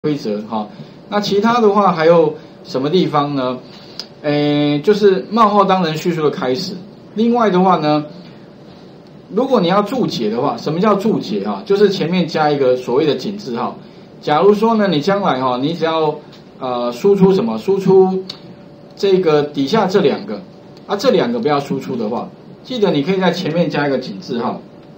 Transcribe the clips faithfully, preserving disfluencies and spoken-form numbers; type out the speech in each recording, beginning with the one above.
规则哈。那其他的话还有什么地方呢？诶，就是冒号当人叙述的开始。另外的话呢，如果你要注解的话，什么叫注解哈？就是前面加一个所谓的井字号。假如说呢，你将来哈，你只要呃输出什么？输出这个底下这两个啊，这两个不要输出的话，记得你可以在前面加一个井字号。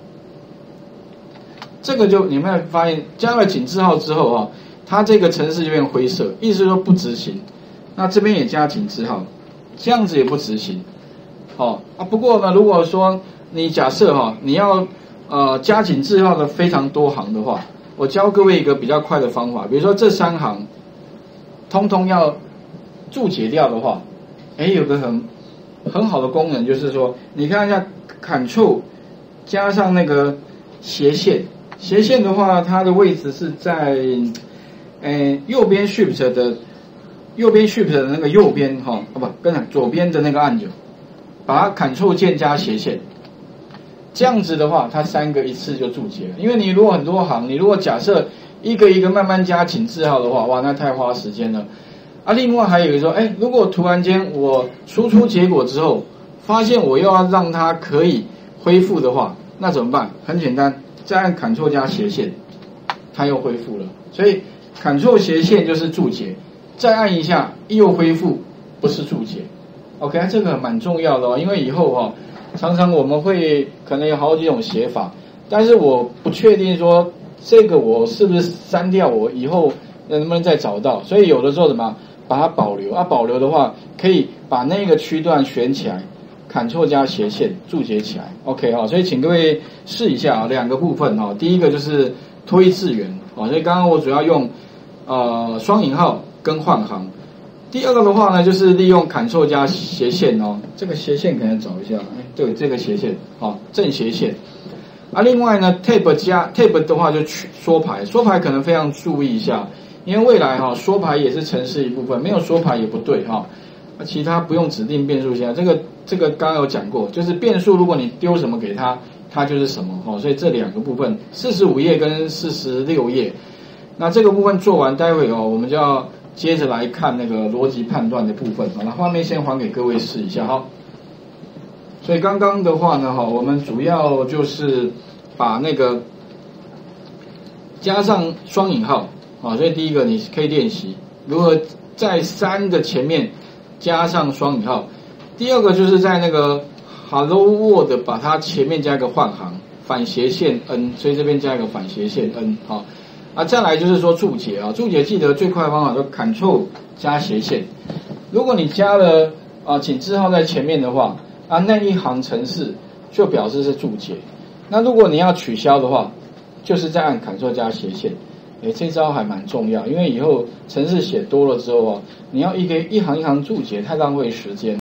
这个就你们会发现，加了井字号之后啊，它这个程式就变灰色，意思是说不执行。那这边也加井字号，这样子也不执行。哦啊，不过呢，如果说你假设哈，你要呃加井字号的非常多行的话，我教各位一个比较快的方法，比如说这三行，通通要注解掉的话，哎，有个很很好的功能，就是说你看一下 Ctrl 加上那个斜线。斜线的话，它的位置是在，诶右边 Shift 的右边 Shift 的那个右边哈，哦不，跟左边的那个按钮，把它 Ctrl 键加斜线，这样子的话，它三个一次就注解了。因为你如果很多行，你如果假设一个一个慢慢加井字号的话，哇，那太花时间了。啊，另外还有一个说，哎，如果突然间我输出结果之后，发现我又要让它可以恢复的话，那怎么办？很简单。再按 Ctrl 加斜线，它又恢复了。所以 Ctrl 斜线就是注解，再按一下又恢复，不是注解。OK， 这个蛮重要的哦，因为以后哈、哦，常常我们会可能有好几种写法，但是我不确定说这个我是不是删掉，我以后能不能再找到。所以有的时候怎么把它保留啊？保留的话，可以把那个区段选起来。Ctrl 加斜线注解起来 ，OK 哈，所以请各位试一下啊，两个部分哈，第一个就是推字元啊，所以刚刚我主要用呃双引号跟换行，第二个的话呢，就是利用 Ctrl 加斜线哦，这个斜线可能找一下，哎，对，这个斜线啊，正斜线啊，另外呢 Tab 加 Tab 的话就去缩排，缩排可能非常注意一下，因为未来哈缩排也是程式一部分，没有缩排也不对哈。那其他不用指定变数，现在这个这个刚刚有讲过，就是变数，如果你丢什么给它，它就是什么哦。所以这两个部分，四十五页跟四十六页，那这个部分做完，待会哦，我们就要接着来看那个逻辑判断的部分。好，那画面先还给各位试一下哈。所以刚刚的话呢，哈，我们主要就是把那个加上双引号啊，所以第一个你可以练习如何在三的前面。加上双引号，第二个就是在那个 Hello World 把它前面加一个换行反斜线 n， 所以这边加一个反斜线 n 好啊，再来就是说注解啊，注解记得最快的方法就 Ctrl 加斜线。如果你加了啊井字号在前面的话啊，那一行程式就表示是注解。那如果你要取消的话，就是再按 Ctrl 加斜线。哎，这招还蛮重要，因为以后程式写多了之后啊，你要一个一行一行注解，太浪费时间。